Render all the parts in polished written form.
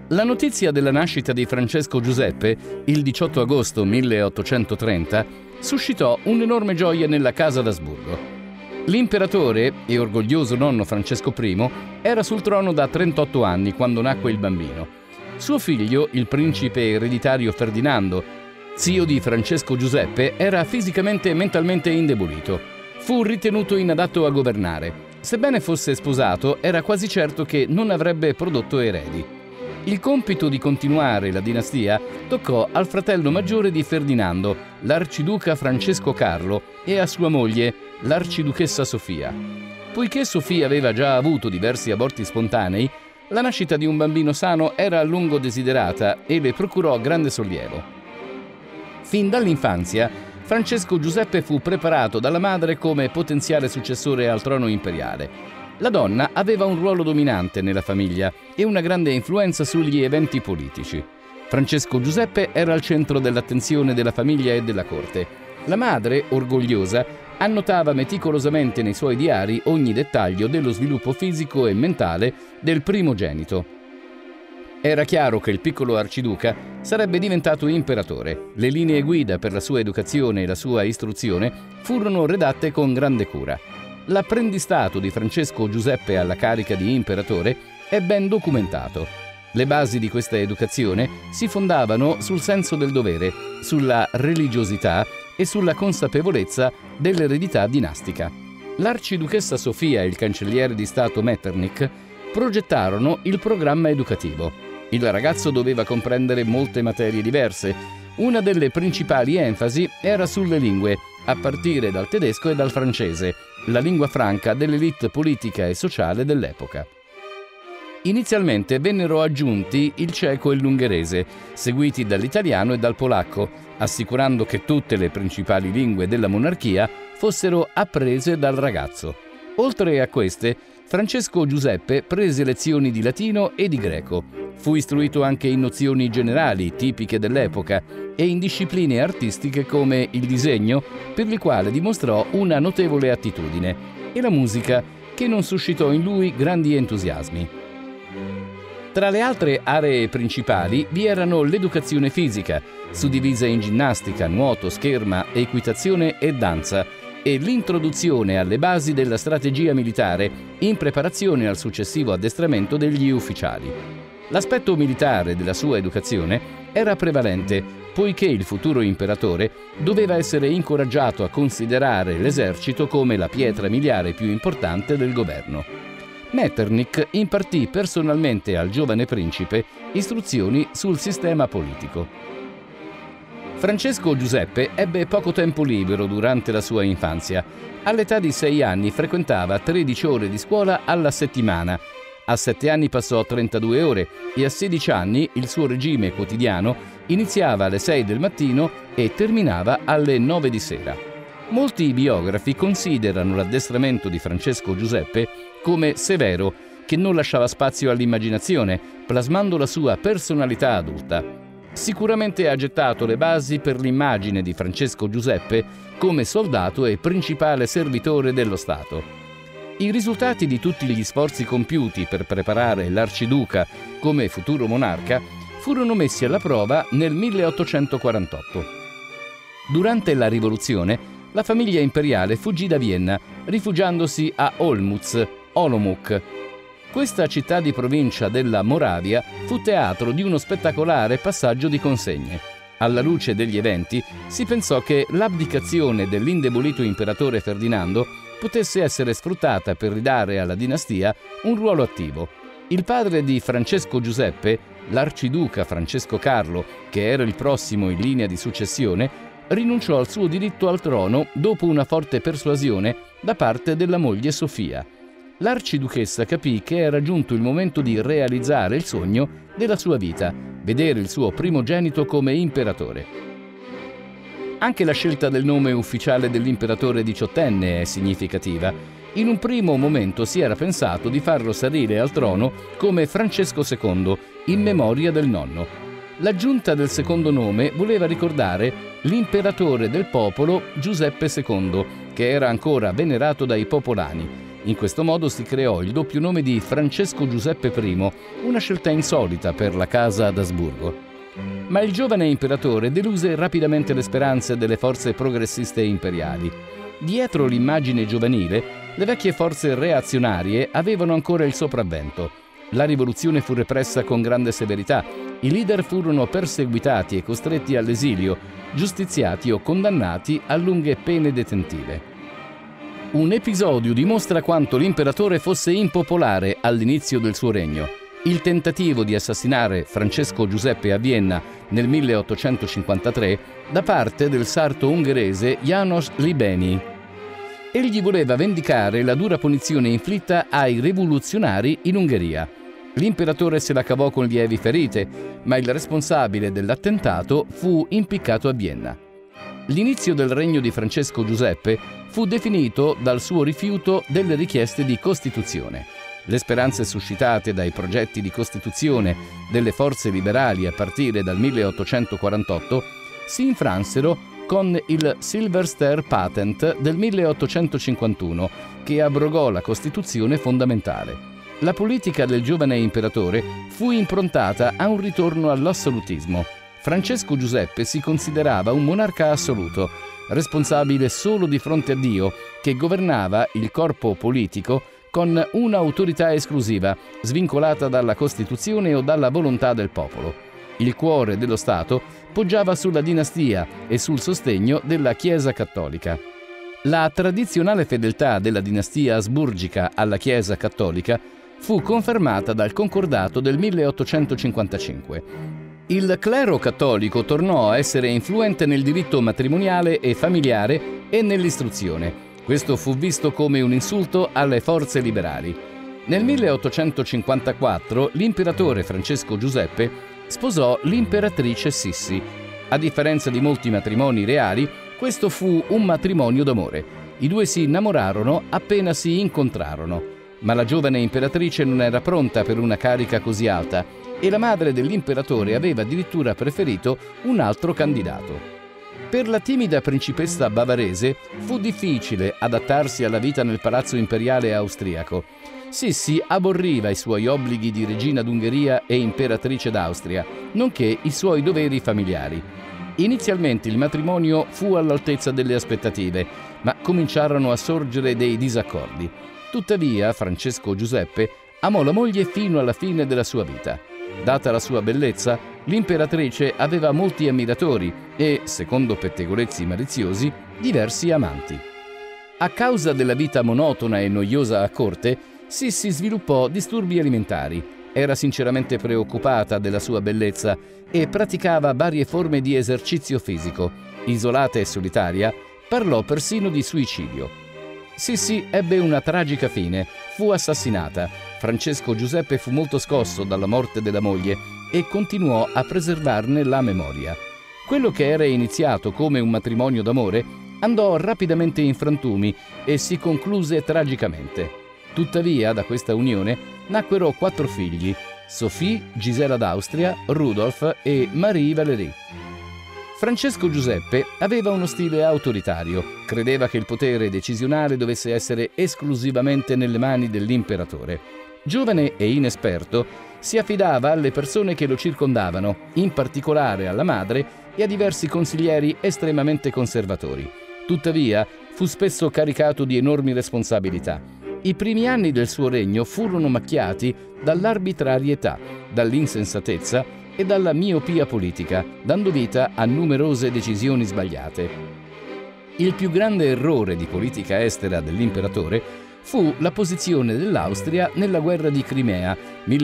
La notizia della nascita di Francesco Giuseppe, il 18 agosto 1830, suscitò un'enorme gioia nella casa d'Asburgo. L'imperatore e orgoglioso nonno Francesco I era sul trono da 38 anni quando nacque il bambino. Suo figlio, il principe ereditario Ferdinando, zio di Francesco Giuseppe, era fisicamente e mentalmente indebolito. Fu ritenuto inadatto a governare. Sebbene fosse sposato, era quasi certo che non avrebbe prodotto eredi. Il compito di continuare la dinastia toccò al fratello maggiore di Ferdinando, l'arciduca Francesco Carlo, e a sua moglie, l'arciduchessa Sofia. Poiché Sofia aveva già avuto diversi aborti spontanei, la nascita di un bambino sano era a lungo desiderata e le procurò grande sollievo. Fin dall'infanzia, Francesco Giuseppe fu preparato dalla madre come potenziale successore al trono imperiale. La donna aveva un ruolo dominante nella famiglia e una grande influenza sugli eventi politici. Francesco Giuseppe era al centro dell'attenzione della famiglia e della corte. La madre, orgogliosa, annotava meticolosamente nei suoi diari ogni dettaglio dello sviluppo fisico e mentale del primogenito. Era chiaro che il piccolo arciduca sarebbe diventato imperatore. Le linee guida per la sua educazione e la sua istruzione furono redatte con grande cura. L'apprendistato di Francesco Giuseppe alla carica di imperatore è ben documentato. Le basi di questa educazione si fondavano sul senso del dovere, sulla religiosità e sulla consapevolezza dell'eredità dinastica. L'arciduchessa Sofia e il cancelliere di Stato Metternich progettarono il programma educativo. Il ragazzo doveva comprendere molte materie diverse. Una delle principali enfasi era sulle lingue, a partire dal tedesco e dal francese, la lingua franca dell'élite politica e sociale dell'epoca. Inizialmente vennero aggiunti il ceco e l'ungherese, seguiti dall'italiano e dal polacco, assicurando che tutte le principali lingue della monarchia fossero apprese dal ragazzo. Oltre a queste, Francesco Giuseppe prese lezioni di latino e di greco. Fu istruito anche in nozioni generali tipiche dell'epoca e in discipline artistiche come il disegno, per il quale dimostrò una notevole attitudine, e la musica, che non suscitò in lui grandi entusiasmi. Tra le altre aree principali vi erano l'educazione fisica, suddivisa in ginnastica, nuoto, scherma, equitazione e danza, e l'introduzione alle basi della strategia militare in preparazione al successivo addestramento degli ufficiali. L'aspetto militare della sua educazione era prevalente, poiché il futuro imperatore doveva essere incoraggiato a considerare l'esercito come la pietra miliare più importante del governo. Metternich impartì personalmente al giovane principe istruzioni sul sistema politico. Francesco Giuseppe ebbe poco tempo libero durante la sua infanzia. All'età di 6 anni frequentava 13 ore di scuola alla settimana. A 7 anni passò 32 ore e a 16 anni il suo regime quotidiano iniziava alle 6 del mattino e terminava alle 9 di sera. Molti biografi considerano l'addestramento di Francesco Giuseppe come severo, che non lasciava spazio all'immaginazione, plasmando la sua personalità adulta. Sicuramente ha gettato le basi per l'immagine di Francesco Giuseppe come soldato e principale servitore dello Stato. I risultati di tutti gli sforzi compiuti per preparare l'arciduca come futuro monarca furono messi alla prova nel 1848. Durante la rivoluzione, la famiglia imperiale fuggì da Vienna, rifugiandosi a Olmütz. Questa città di provincia della Moravia fu teatro di uno spettacolare passaggio di consegne. Alla luce degli eventi, si pensò che l'abdicazione dell'indebolito imperatore Ferdinando potesse essere sfruttata per ridare alla dinastia un ruolo attivo. Il padre di Francesco Giuseppe, l'arciduca Francesco Carlo, che era il prossimo in linea di successione, rinunciò al suo diritto al trono dopo una forte persuasione da parte della moglie Sofia. L'arciduchessa capì che era giunto il momento di realizzare il sogno della sua vita, vedere il suo primogenito come imperatore. Anche la scelta del nome ufficiale dell'imperatore diciottenne è significativa. In un primo momento si era pensato di farlo salire al trono come Francesco II, in memoria del nonno. L'aggiunta del secondo nome voleva ricordare l'imperatore del popolo Giuseppe II, che era ancora venerato dai popolani, In questo modo si creò il doppio nome di Francesco Giuseppe I, una scelta insolita per la casa d'Asburgo. Ma il giovane imperatore deluse rapidamente le speranze delle forze progressiste imperiali. Dietro l'immagine giovanile, le vecchie forze reazionarie avevano ancora il sopravvento. La rivoluzione fu repressa con grande severità, i leader furono perseguitati e costretti all'esilio, giustiziati o condannati a lunghe pene detentive. Un episodio dimostra quanto l'imperatore fosse impopolare all'inizio del suo regno. Il tentativo di assassinare Francesco Giuseppe a Vienna nel 1853 da parte del sarto ungherese János Libényi. Egli voleva vendicare la dura punizione inflitta ai rivoluzionari in Ungheria. L'imperatore se la cavò con lievi ferite, ma il responsabile dell'attentato fu impiccato a Vienna. L'inizio del regno di Francesco Giuseppe fu definito dal suo rifiuto delle richieste di Costituzione. Le speranze suscitate dai progetti di Costituzione delle forze liberali a partire dal 1848 si infransero con il Silvester Patent del 1851, che abrogò la Costituzione fondamentale. La politica del giovane imperatore fu improntata a un ritorno all'assolutismo. Francesco Giuseppe si considerava un monarca assoluto, responsabile solo di fronte a Dio, che governava il corpo politico con un'autorità esclusiva, svincolata dalla Costituzione o dalla volontà del popolo. Il cuore dello Stato poggiava sulla dinastia e sul sostegno della Chiesa cattolica. La tradizionale fedeltà della dinastia asburgica alla Chiesa cattolica fu confermata dal Concordato del 1855. Il clero cattolico tornò a essere influente nel diritto matrimoniale e familiare e nell'istruzione. Questo fu visto come un insulto alle forze liberali. Nel 1854 l'imperatore Francesco Giuseppe sposò l'imperatrice Sissi. A differenza di molti matrimoni reali, questo fu un matrimonio d'amore. I due si innamorarono appena si incontrarono. Ma la giovane imperatrice non era pronta per una carica così alta e la madre dell'imperatore aveva addirittura preferito un altro candidato. Per la timida principessa bavarese fu difficile adattarsi alla vita nel palazzo imperiale austriaco. Sissi aborriva i suoi obblighi di regina d'Ungheria e imperatrice d'Austria, nonché i suoi doveri familiari. Inizialmente il matrimonio fu all'altezza delle aspettative, ma cominciarono a sorgere dei disaccordi. Tuttavia, Francesco Giuseppe amò la moglie fino alla fine della sua vita. Data la sua bellezza, l'imperatrice aveva molti ammiratori e, secondo pettegolezzi maliziosi, diversi amanti. A causa della vita monotona e noiosa a corte, Sissi sviluppò disturbi alimentari. Era sinceramente preoccupata della sua bellezza e praticava varie forme di esercizio fisico. Isolata e solitaria, parlò persino di suicidio. Sissi ebbe una tragica fine, fu assassinata. Francesco Giuseppe fu molto scosso dalla morte della moglie e continuò a preservarne la memoria. Quello che era iniziato come un matrimonio d'amore andò rapidamente in frantumi e si concluse tragicamente. Tuttavia, da questa unione nacquero 4 figli: Sophie, Gisela d'Austria, Rudolf e Marie Valérie. Francesco Giuseppe aveva uno stile autoritario, credeva che il potere decisionale dovesse essere esclusivamente nelle mani dell'imperatore. Giovane e inesperto, si affidava alle persone che lo circondavano, in particolare alla madre e a diversi consiglieri estremamente conservatori. Tuttavia, fu spesso caricato di enormi responsabilità. I primi anni del suo regno furono macchiati dall'arbitrarietà, dall'insensatezza e dalla miopia politica, dando vita a numerose decisioni sbagliate. Il più grande errore di politica estera dell'imperatore fu la posizione dell'Austria nella guerra di Crimea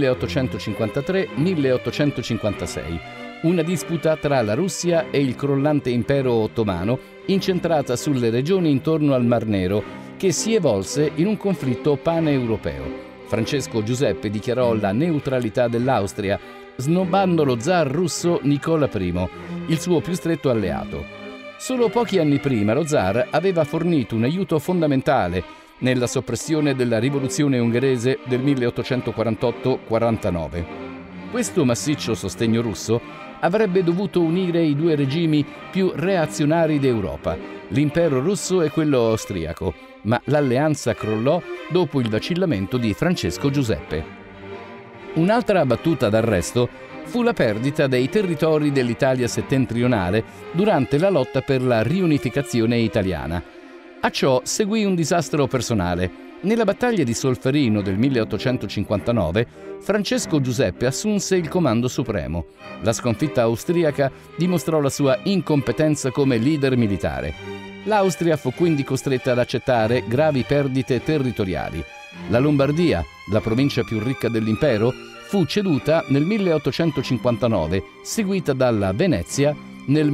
1853-1856, una disputa tra la Russia e il crollante impero ottomano incentrata sulle regioni intorno al Mar Nero, che si evolse in un conflitto paneuropeo. Francesco Giuseppe dichiarò la neutralità dell'Austria, snobbando lo zar russo Nicola I, il suo più stretto alleato. Solo pochi anni prima lo zar aveva fornito un aiuto fondamentale nella soppressione della rivoluzione ungherese del 1848-49. Questo massiccio sostegno russo avrebbe dovuto unire i due regimi più reazionari d'Europa, l'impero russo e quello austriaco, ma l'alleanza crollò dopo il vacillamento di Francesco Giuseppe. Un'altra battuta d'arresto fu la perdita dei territori dell'Italia settentrionale durante la lotta per la riunificazione italiana. A ciò seguì un disastro personale. Nella battaglia di Solferino del 1859, Francesco Giuseppe assunse il comando supremo. La sconfitta austriaca dimostrò la sua incompetenza come leader militare. L'Austria fu quindi costretta ad accettare gravi perdite territoriali. La Lombardia, la provincia più ricca dell'impero, fu ceduta nel 1859, seguita dalla Venezia nel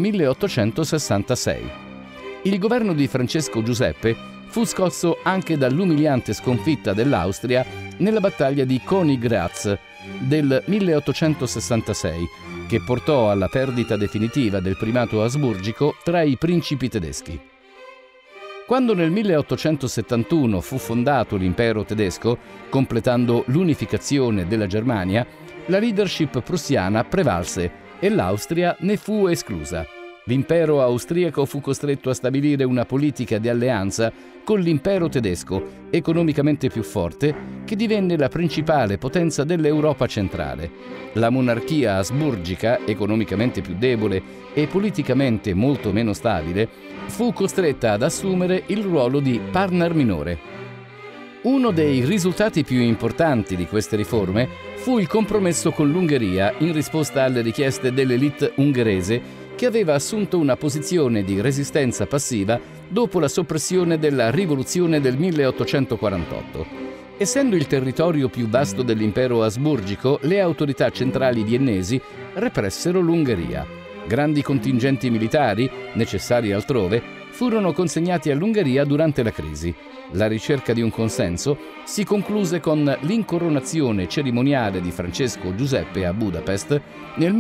1866. Il governo di Francesco Giuseppe fu scosso anche dall'umiliante sconfitta dell'Austria nella battaglia di Königgrätz del 1866, che portò alla perdita definitiva del primato asburgico tra i principi tedeschi. Quando nel 1871 fu fondato l'impero tedesco, completando l'unificazione della Germania, la leadership prussiana prevalse e l'Austria ne fu esclusa. L'impero austriaco fu costretto a stabilire una politica di alleanza con l'impero tedesco, economicamente più forte, che divenne la principale potenza dell'Europa centrale. La monarchia asburgica, economicamente più debole e politicamente molto meno stabile, fu costretta ad assumere il ruolo di partner minore. Uno dei risultati più importanti di queste riforme fu il compromesso con l'Ungheria in risposta alle richieste dell'élite ungherese, che aveva assunto una posizione di resistenza passiva dopo la soppressione della rivoluzione del 1848. Essendo il territorio più vasto dell'impero asburgico, le autorità centrali viennesi repressero l'Ungheria. Grandi contingenti militari, necessari altrove, furono consegnati all'Ungheria durante la crisi. La ricerca di un consenso si concluse con l'incoronazione cerimoniale di Francesco Giuseppe a Budapest nel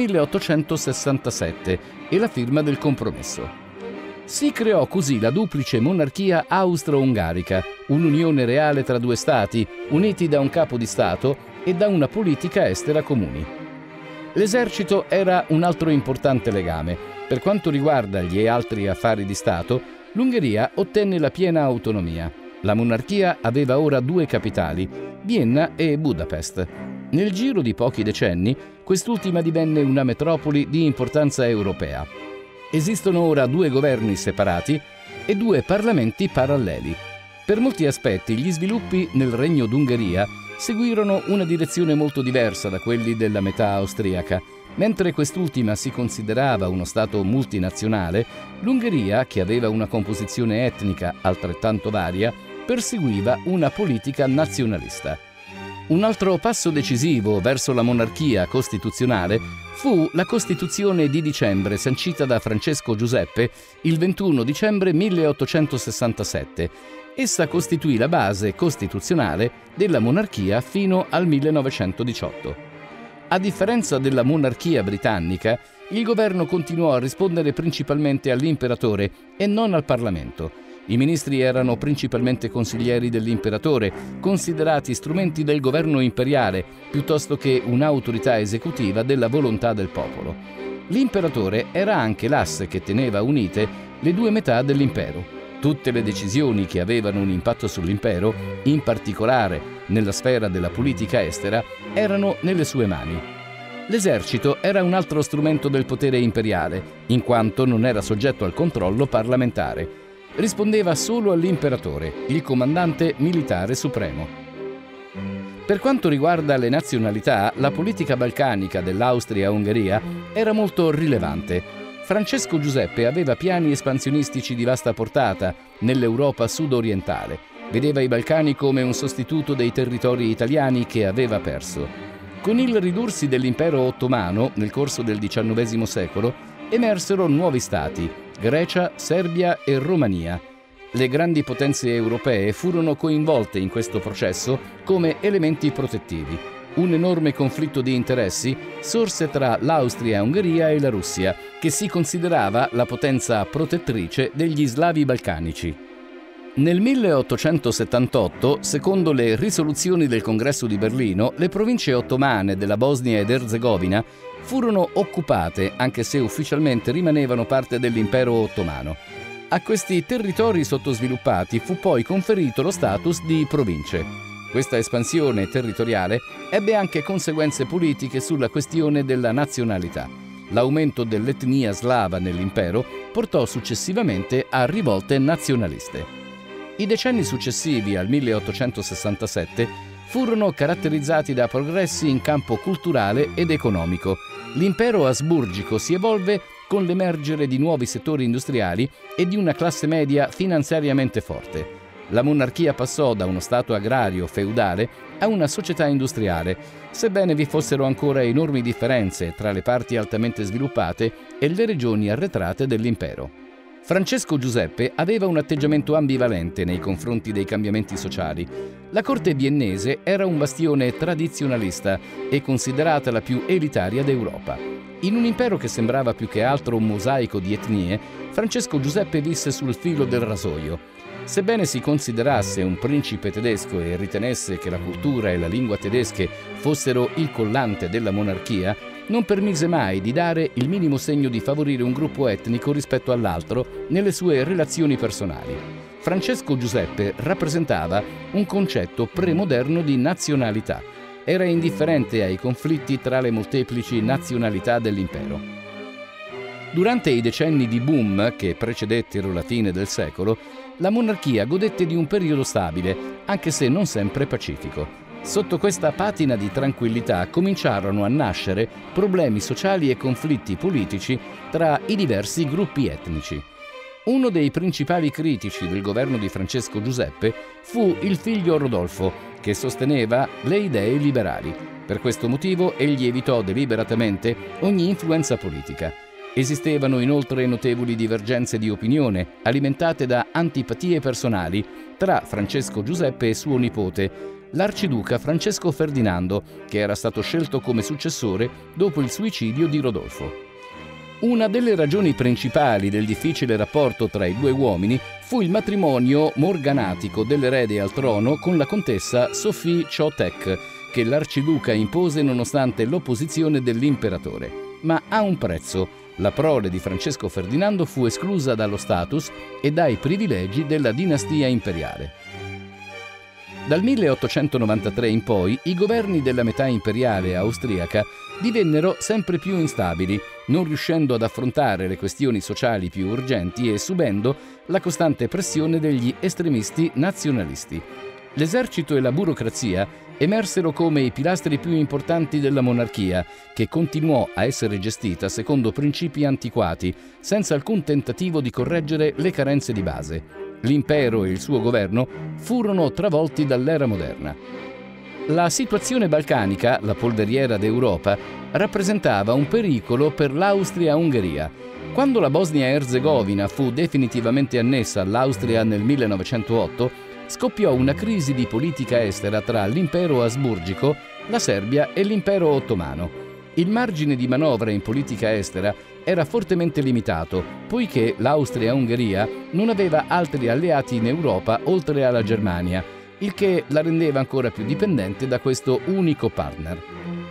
1867 e la firma del compromesso. Si creò così la duplice monarchia austro-ungarica, un'unione reale tra due stati, uniti da un capo di Stato e da una politica estera comuni. L'esercito era un altro importante legame. Per quanto riguarda gli altri affari di Stato, l'Ungheria ottenne la piena autonomia. La monarchia aveva ora due capitali, Vienna e Budapest. Nel giro di pochi decenni, quest'ultima divenne una metropoli di importanza europea. Esistono ora due governi separati e due parlamenti paralleli. Per molti aspetti, gli sviluppi nel Regno d'Ungheria seguirono una direzione molto diversa da quelli della metà austriaca. Mentre quest'ultima si considerava uno Stato multinazionale, l'Ungheria, che aveva una composizione etnica altrettanto varia, perseguiva una politica nazionalista. Un altro passo decisivo verso la monarchia costituzionale fu la Costituzione di dicembre sancita da Francesco Giuseppe il 21 dicembre 1867. Essa costituì la base costituzionale della monarchia fino al 1918. A differenza della monarchia britannica, il governo continuò a rispondere principalmente all'imperatore e non al Parlamento. I ministri erano principalmente consiglieri dell'imperatore, considerati strumenti del governo imperiale, piuttosto che un'autorità esecutiva della volontà del popolo. L'imperatore era anche l'asse che teneva unite le due metà dell'impero. Tutte le decisioni che avevano un impatto sull'impero, in particolare nella sfera della politica estera, erano nelle sue mani. L'esercito era un altro strumento del potere imperiale, in quanto non era soggetto al controllo parlamentare. Rispondeva solo all'imperatore, il comandante militare supremo. Per quanto riguarda le nazionalità, la politica balcanica dell'Austria-Ungheria era molto rilevante. Francesco Giuseppe aveva piani espansionistici di vasta portata nell'Europa sud-orientale. Vedeva i Balcani come un sostituto dei territori italiani che aveva perso. Con il ridursi dell'impero ottomano nel corso del XIX secolo, emersero nuovi stati: Grecia, Serbia e Romania. Le grandi potenze europee furono coinvolte in questo processo come elementi protettivi. Un enorme conflitto di interessi sorse tra l'Austria-Ungheria e la Russia, che si considerava la potenza protettrice degli slavi balcanici. Nel 1878, secondo le risoluzioni del Congresso di Berlino, le province ottomane della Bosnia ed Erzegovina furono occupate, anche se ufficialmente rimanevano parte dell'impero ottomano. A questi territori sottosviluppati fu poi conferito lo status di province. Questa espansione territoriale ebbe anche conseguenze politiche sulla questione della nazionalità. L'aumento dell'etnia slava nell'impero portò successivamente a rivolte nazionaliste. I decenni successivi al 1867 furono caratterizzati da progressi in campo culturale ed economico. L'impero asburgico si evolve con l'emergere di nuovi settori industriali e di una classe media finanziariamente forte. La monarchia passò da uno stato agrario feudale a una società industriale, sebbene vi fossero ancora enormi differenze tra le parti altamente sviluppate e le regioni arretrate dell'impero. Francesco Giuseppe aveva un atteggiamento ambivalente nei confronti dei cambiamenti sociali. La corte viennese era un bastione tradizionalista e considerata la più elitaria d'Europa. In un impero che sembrava più che altro un mosaico di etnie, Francesco Giuseppe visse sul filo del rasoio. Sebbene si considerasse un principe tedesco e ritenesse che la cultura e la lingua tedesche fossero il collante della monarchia, non permise mai di dare il minimo segno di favorire un gruppo etnico rispetto all'altro nelle sue relazioni personali. Francesco Giuseppe rappresentava un concetto premoderno di nazionalità. Era indifferente ai conflitti tra le molteplici nazionalità dell'impero. Durante i decenni di boom che precedettero la fine del secolo, la monarchia godette di un periodo stabile, anche se non sempre pacifico. Sotto questa patina di tranquillità cominciarono a nascere problemi sociali e conflitti politici tra i diversi gruppi etnici. Uno dei principali critici del governo di Francesco Giuseppe fu il figlio Rodolfo, che sosteneva le idee liberali. Per questo motivo egli evitò deliberatamente ogni influenza politica. Esistevano inoltre notevoli divergenze di opinione, alimentate da antipatie personali, tra Francesco Giuseppe e suo nipote, l'arciduca Francesco Ferdinando, che era stato scelto come successore dopo il suicidio di Rodolfo. Una delle ragioni principali del difficile rapporto tra i due uomini fu il matrimonio morganatico dell'erede al trono con la contessa Sophie Chotek, che l'arciduca impose nonostante l'opposizione dell'imperatore. Ma a un prezzo. La prole di Francesco Ferdinando fu esclusa dallo status e dai privilegi della dinastia imperiale. Dal 1893 in poi i governi della metà imperiale austriaca divennero sempre più instabili, non riuscendo ad affrontare le questioni sociali più urgenti e subendo la costante pressione degli estremisti nazionalisti. L'esercito e la burocrazia emersero come i pilastri più importanti della monarchia, che continuò a essere gestita secondo principi antiquati, senza alcun tentativo di correggere le carenze di base. L'impero e il suo governo furono travolti dall'era moderna. La situazione balcanica, la polveriera d'Europa, rappresentava un pericolo per l'Austria-Ungheria. Quando la Bosnia-Erzegovina fu definitivamente annessa all'Austria nel 1908, scoppiò una crisi di politica estera tra l'impero asburgico, la Serbia e l'impero ottomano. Il margine di manovra in politica estera era fortemente limitato, poiché l'Austria-Ungheria non aveva altri alleati in Europa oltre alla Germania, il che la rendeva ancora più dipendente da questo unico partner.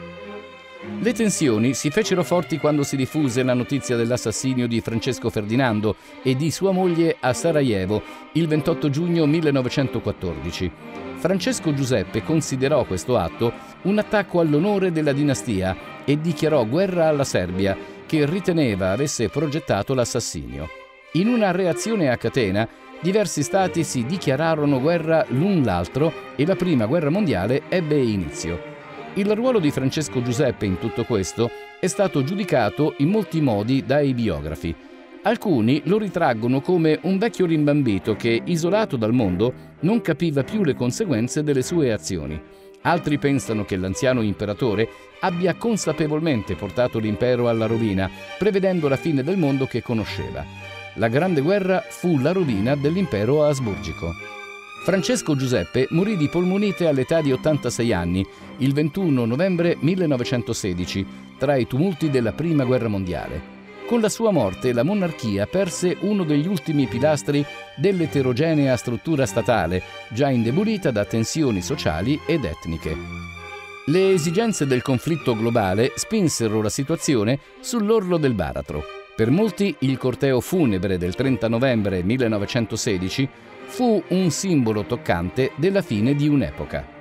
Le tensioni si fecero forti quando si diffuse la notizia dell'assassinio di Francesco Ferdinando e di sua moglie a Sarajevo il 28 giugno 1914. Francesco Giuseppe considerò questo atto un attacco all'onore della dinastia e dichiarò guerra alla Serbia, che riteneva avesse progettato l'assassinio. In una reazione a catena, diversi stati si dichiararono guerra l'un l'altro e la Prima Guerra Mondiale ebbe inizio. Il ruolo di Francesco Giuseppe in tutto questo è stato giudicato in molti modi dai biografi. Alcuni lo ritraggono come un vecchio rimbambito che, isolato dal mondo, non capiva più le conseguenze delle sue azioni. Altri pensano che l'anziano imperatore abbia consapevolmente portato l'impero alla rovina, prevedendo la fine del mondo che conosceva. La Grande Guerra fu la rovina dell'impero asburgico. Francesco Giuseppe morì di polmonite all'età di 86 anni, il 21 novembre 1916, tra i tumulti della Prima Guerra Mondiale. Con la sua morte la monarchia perse uno degli ultimi pilastri dell'eterogenea struttura statale, già indebolita da tensioni sociali ed etniche. Le esigenze del conflitto globale spinsero la situazione sull'orlo del baratro. Per molti il corteo funebre del 30 novembre 1916 fu un simbolo toccante della fine di un'epoca.